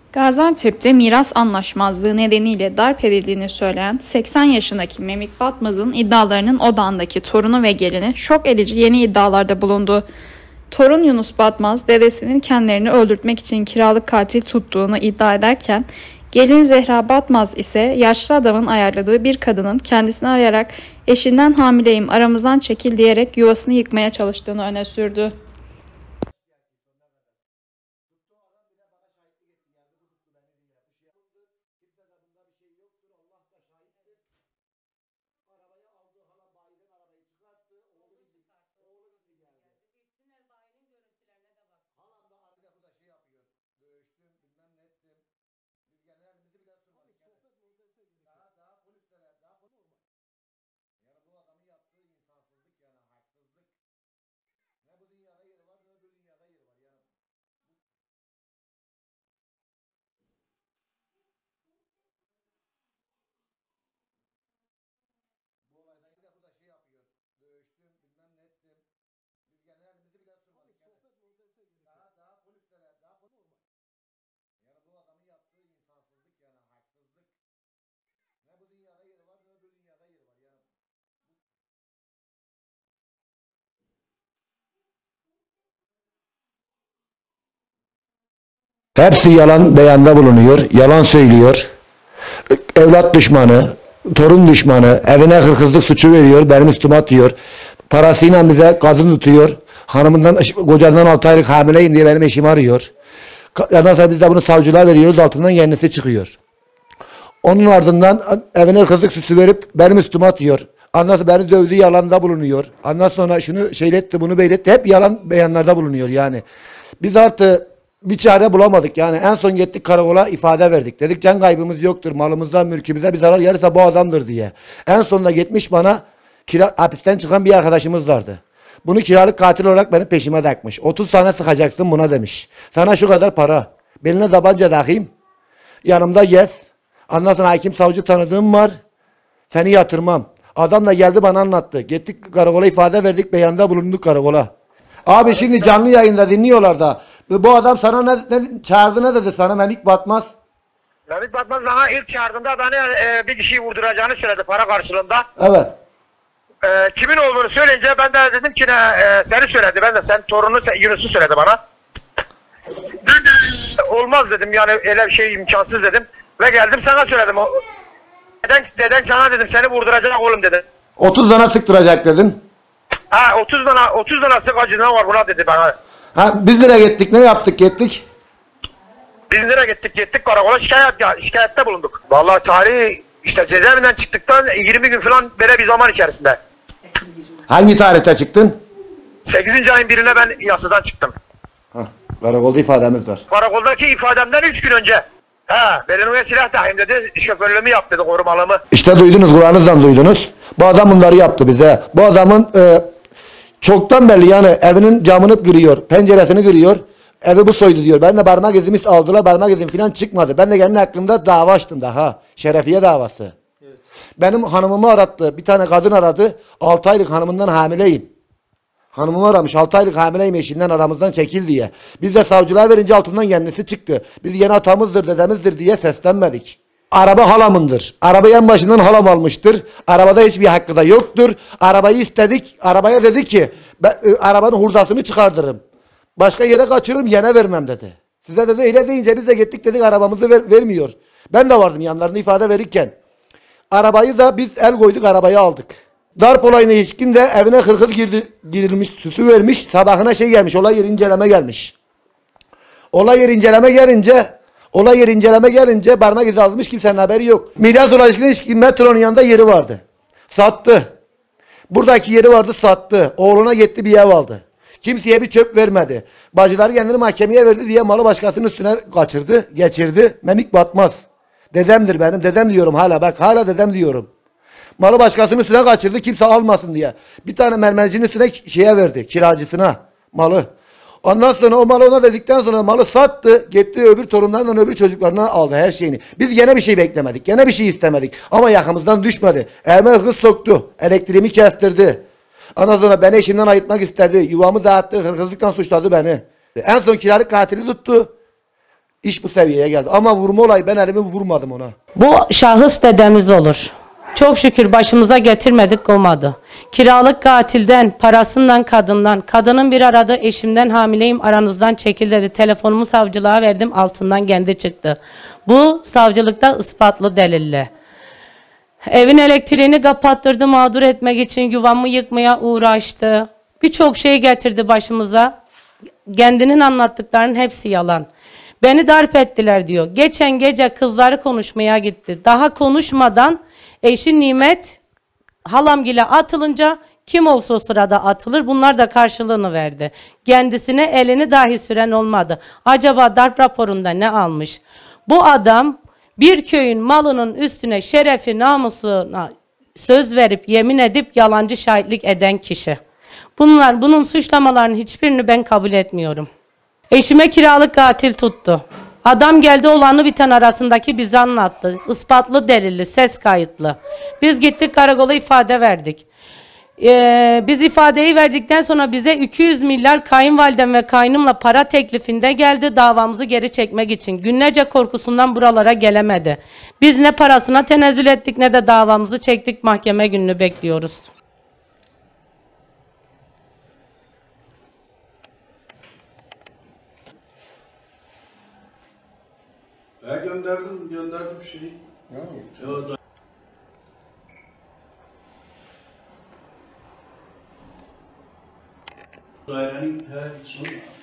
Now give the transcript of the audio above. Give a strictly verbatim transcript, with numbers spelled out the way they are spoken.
Gaziantep'te miras anlaşmazlığı nedeniyle darp edildiğini söyleyen seksen yaşındaki Memik Batmaz'ın iddialarının odağındaki torunu ve gelini şok edici yeni iddialarda bulundu. Torun Yunus Batmaz, dedesinin kendilerini öldürtmek için kiralık katil tuttuğunu iddia ederken, gelin Zehra Batmaz ise yaşlı adamın ayarladığı bir kadının kendisini arayarak eşinden hamileyim aramızdan çekil diyerek yuvasını yıkmaya çalıştığını öne sürdü. Hepsi yalan beyanda bulunuyor, yalan söylüyor. Evlat düşmanı, torun düşmanı, evine hırsızlık suçu veriyor, benim üstüme atıyor. Parasıyla bize kadın tutuyor. Hanımından, kocasından altı aylık hamileyim diye benim eşimi arıyor. Ondan sonra biz de bunu savcılığa veriyoruz, altından kendisi çıkıyor. Onun ardından evine hırsızlık suçu verip benim üstüme atıyor. Ondan sonra beni dövdüğü yalanda bulunuyor. Ondan sonra şunu şeyletti, bunu beyletti. Hep yalan beyanlarda bulunuyor yani. Biz artık bir çare bulamadık yani. En son gittik karakola, ifade verdik. Dedik can kaybımız yoktur, malımızdan mülkümüze bir zarar gelirse bu adamdır diye. En sonunda gitmiş bana kira, hapisten çıkan bir arkadaşımız vardı. Bunu kiralık katil olarak benim peşime takmış. otuz tane sıkacaksın buna demiş. Sana şu kadar para. Beline tabanca takayım. Yanımda gez. Ondan sonra hakim savcı tanıdığım var. Seni yatırmam. Adam da geldi bana anlattı. Gittik karakola, ifade verdik, beyanda bulunduk karakola. Abi şimdi canlı yayında dinliyorlar da. Bu adam sana ne, ne çağırdı, ne dedi sana Memik Batmaz? Memik Batmaz bana ilk çağırdığında beni e, bir kişiyi vurduracağını söyledi para karşılığında. Evet. E, kimin olduğunu söyleyince ben de dedim ki ne, e, seni söyledi. Ben de sen torunu sen, Yunus'u söyledi bana. Ben de olmaz dedim yani öyle bir şey imkansız dedim. Ve geldim sana söyledim. Deden, deden sana dedim seni vurduracak oğlum dedim. otuz tane sıktıracak dedin. Ha otuz tane otuz tane sık acından var buna dedi bana. Ha biz nereye gittik, ne yaptık gittik? Biz nereye gittik gittik karakola şikayet ya, şikayette bulunduk. Vallahi tarihi işte cezaevinden çıktıktan yirmi gün falan böyle bir zaman içerisinde. Hangi tarihte çıktın? sekizinci ayın birine ben yasadan çıktım. Hah, karakolda ifademiz var. Karakoldaki ifademden üç gün önce. Ha, benim silah takayım dedi, şoförlüğümü yap dedi, korumalımı. İşte duydunuz, kulağınızdan duydunuz. Bu adam bunları yaptı bize. Bu adamın e, çoktan belli yani evinin camını kırıyor, penceresini kırıyor. Evi bu soydu diyor. Ben de parmak izimi aldılar, parmak izim falan çıkmadı. Ben de kendi hakkımda dava açtım daha. Şerefiye davası. Evet. Benim hanımımı arattı. Bir tane kadın aradı. altı aylık hanımından hamileyim. Hanımımı aramış. altı aylık hamileyim, eşinden aramızdan çekil diye. Biz de savcılığa verince altından kendisi çıktı. Biz yeni atamızdır, dedemizdir diye seslenmedik. Araba halamındır. Arabayı en başından halam almıştır. Arabada hiçbir hakkı da yoktur. Arabayı istedik. Arabaya dedi ki ben, e, arabanın hurdasını çıkardırırım. Başka yere kaçırırım, yine vermem dedi. Size dedi öyle deyince biz de gittik dedik arabamızı ver, vermiyor. Ben de vardım yanlarına ifade verirken. Arabayı da biz el koyduk, arabayı aldık. Darp olayına ilişkin de evine hırkız girdi, girilmiş, süsü vermiş, sabahına şey gelmiş, olay yeri inceleme gelmiş. Olay yeri inceleme gelince, olay yeri inceleme gelince parmak izi almış, kimsenin haberi yok. Miras ulaşıklı ilişkin metronun yanında yeri vardı. Sattı. Buradaki yeri vardı, sattı. Oğluna gitti, bir ev aldı. Kimseye bir çöp vermedi. Bacıları kendini mahkemeye verdi diye malı başkasının üstüne kaçırdı, geçirdi. Memik Batmaz. Dedemdir benim, dedem diyorum hala, bak hala dedem diyorum. Malı başkasının üstüne kaçırdı, kimse almasın diye. Bir tane mermercinin üstüne şeye verdi, kiracısına malı. Ondan sonra o malı ona verdikten sonra malı sattı, gitti öbür torunlarından öbür çocuklarına aldı her şeyini. Biz gene bir şey beklemedik, gene bir şey istemedik. Ama yakamızdan düşmedi. Elime hırsız soktu, elektriğimi kestirdi. Ondan sonra beni eşinden ayırtmak istedi, yuvamı dağıttı, hırsızlıktan suçladı beni. En son kiralık katili tuttu. İş bu seviyeye geldi. Ama vurma olayı, ben elimi vurmadım ona. Bu şahıs dedemiz olur. Çok şükür başımıza getirmedik, komadı. Kiralık katilden, parasından, kadından, kadının bir arada eşimden hamileyim, aranızdan çekil dedi. Telefonumu savcılığa verdim, altından kendi çıktı. Bu savcılıkta ispatlı delille. Evin elektriğini kapattırdı mağdur etmek için, yuvamı yıkmaya uğraştı. Birçok şey getirdi başımıza. Kendinin anlattıklarının hepsi yalan. Beni darp ettiler diyor. Geçen gece kızları konuşmaya gitti. Daha konuşmadan eşi Nimet halamgile atılınca kim olsa o sırada atılır. Bunlar da karşılığını verdi. Kendisine elini dahi süren olmadı. Acaba darp raporunda ne almış? Bu adam bir köyün malının üstüne şerefi, namusuna söz verip yemin edip yalancı şahitlik eden kişi. Bunlar, bunun suçlamalarının hiçbirini ben kabul etmiyorum. Eşime kiralık katil tuttu. Adam geldi, olanı biten arasındaki bize anlattı. Ispatlı, delilli, ses kayıtlı. Biz gittik karakola, ifade verdik. Ee, biz ifadeyi verdikten sonra bize iki yüz milyar kayınvalidem ve kaynımla para teklifinde geldi davamızı geri çekmek için. Günlerce korkusundan buralara gelemedi. Biz ne parasına tenezzül ettik ne de davamızı çektik, mahkeme gününü bekliyoruz. Ben gönderdim, gönderdim şeyi. Evet. Dairenin her içini